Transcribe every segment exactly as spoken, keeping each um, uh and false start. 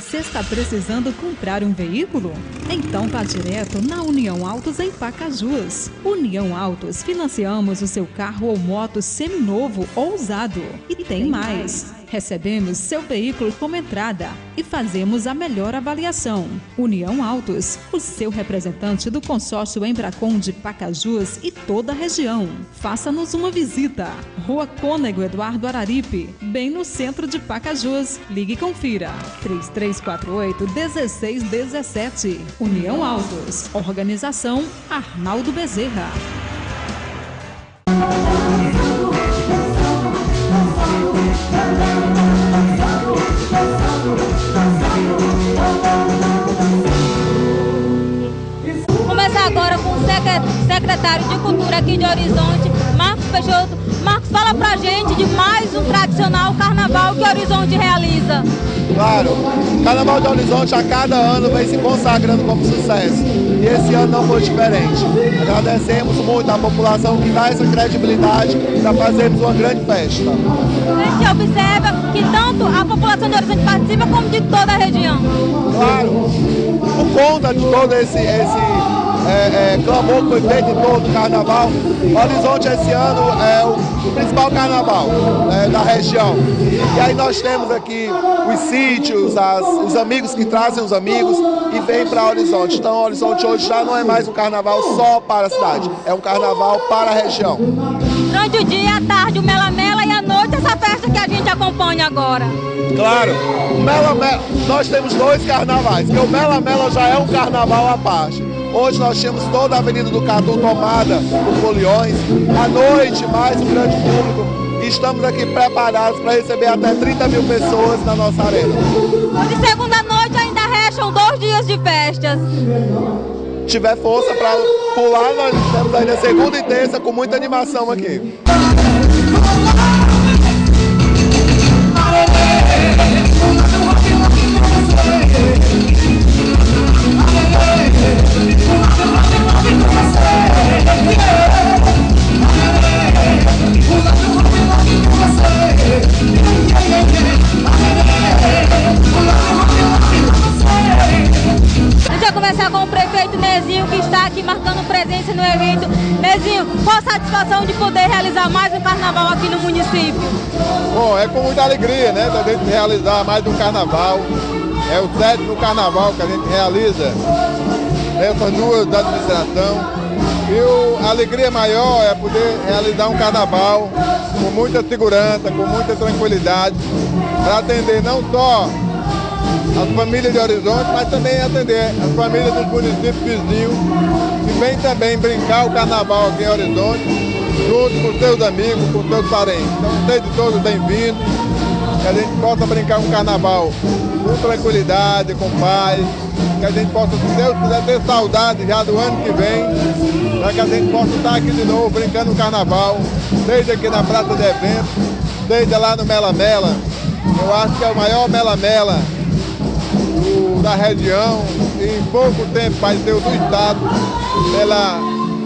Você está precisando comprar um veículo? Então vá direto na União Autos em Pacajus. União Autos, financiamos o seu carro ou moto seminovo ou usado. E tem mais. Recebemos seu veículo como entrada e fazemos a melhor avaliação. União Autos, o seu representante do consórcio Embracon de Pacajus e toda a região. Faça-nos uma visita. Rua Cônego Eduardo Araripe, bem no centro de Pacajus. Ligue e confira. três três quatro oito, um seis um sete. União Autos. Organização Arnaldo Bezerra. Começar agora com o secretário de Cultura aqui de Horizonte, Marcos Peixoto. Marcos, fala pra gente de mais um tradicional carnaval que Horizonte realiza. Claro, o Carnaval de Horizonte a cada ano vem se consagrando como sucesso. E esse ano não foi diferente. Agradecemos muito à população que dá essa credibilidade para fazermos uma grande festa. A gente observa que tanto a população de Horizonte participa como de toda a região. Claro, por conta de todo esse, esse é, é, clamor que foi feito em todo o carnaval, Horizonte esse ano é o principal carnaval é, da região. E aí nós temos aqui os sítios, as, os amigos que trazem os amigos e vêm para Horizonte. Então Horizonte hoje já não é mais um carnaval só para a cidade, é um carnaval para a região. Durante o dia, à tarde, o Mela Mela e à noite essa festa que a gente acompanha agora. Claro, o Mela Mela, nós temos dois carnavais, porque o Mela Mela já é um carnaval à parte. Hoje nós temos toda a Avenida do Catu tomada por foliões, à noite mais um grande público. E estamos aqui preparados para receber até trinta mil pessoas na nossa arena. De segunda noite ainda restam dois dias de festas. Se tiver força para pular, nós estamos ainda segunda e terça com muita animação aqui. A gente vai conversar com o prefeito Nezinho, que está aqui marcando presença no evento. Nezinho, qual a satisfação de poder realizar mais um carnaval aqui no município? Bom, é com muita alegria, né, da gente realizar mais um carnaval. É o sétimo carnaval que a gente realiza nessas duas da administração. E o, a alegria maior é poder realizar um carnaval com muita segurança, com muita tranquilidade, para atender não só as famílias de Horizonte, mas também atender as famílias dos municípios vizinhos, que vêm também brincar o carnaval aqui em Horizonte, junto com seus amigos, com seus parentes. Então, sejam todos bem-vindos, que a gente possa brincar um carnaval com tranquilidade, com paz, que a gente possa, se Deus quiser, ter saudade já do ano que vem, para que a gente possa estar aqui de novo brincando o carnaval, seja aqui na Praça de Eventos, seja lá no Mela Mela. Eu acho que é o maior Mela Mela do, da região e em pouco tempo vai ser o do estado, pela,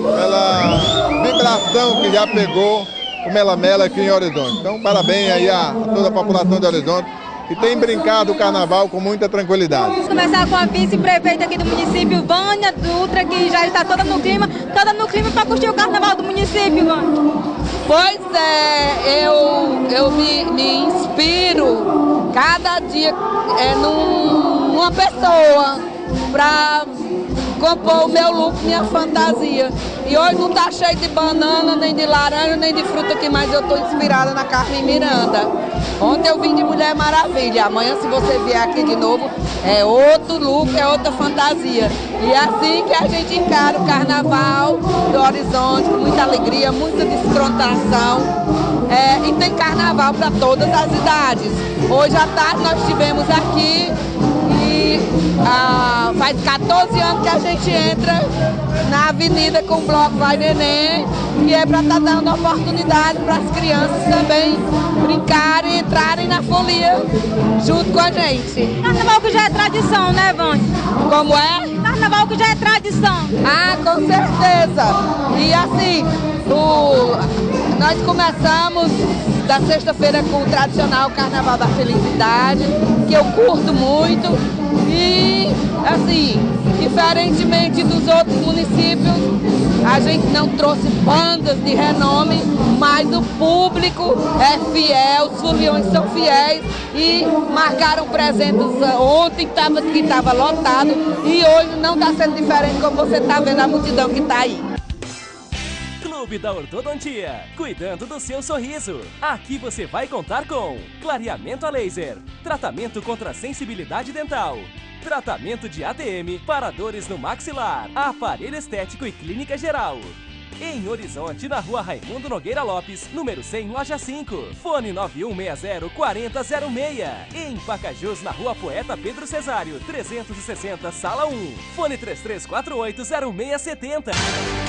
pela vibração que já pegou o Mela Mela aqui em Horizonte. Então, parabéns aí a toda a população de Horizonte, que tem brincado o carnaval com muita tranquilidade. Vamos começar com a vice-prefeita aqui do município, Vânia Dutra, que já está toda no clima, toda no clima para curtir o carnaval do município, Vânia. Pois é, eu, eu me, me inspiro cada dia é, num, numa pessoa para compor o meu look, minha fantasia. E hoje não está cheio de banana, nem de laranja, nem de fruta aqui, mas eu estou inspirada na Carmen Miranda. Ontem eu vim de Mulher Maravilha, amanhã se você vier aqui de novo, é outro look, é outra fantasia. E é assim que a gente encara o carnaval do Horizonte, com muita alegria, muita descontração. É, e tem carnaval para todas as idades. Hoje à tarde nós estivemos aqui e ah, faz quatorze anos que a gente entra na avenida com o bloco Vai Neném, que é para estar tá dando oportunidade para as crianças também brincarem, entrarem na folia junto com a gente. Carnaval que já é tradição, né, Vânia? Como é? Carnaval que já é tradição. Ah, com certeza. E assim, o, nós começamos da sexta-feira com o tradicional Carnaval da Felicidade, que eu curto muito. E, assim, diferentemente dos outros municípios, a gente não trouxe bandas de renome, mas o público é fiel, os foliões são fiéis e marcaram presença ontem, tava, que estava lotado, e hoje não está sendo diferente, como você está vendo a multidão que está aí. Clube da Ortodontia, cuidando do seu sorriso. Aqui você vai contar com clareamento a laser, tratamento contra sensibilidade dental, tratamento de A T M para dores no maxilar, aparelho estético e clínica geral. Em Horizonte, na rua Raimundo Nogueira Lopes, número cem, loja cinco. Fone nove um seis zero, quatro zero zero seis. Em Pacajus, na rua Poeta Pedro Cesário, trezentos e sessenta, sala um. Fone três três quatro oito, zero seis sete zero.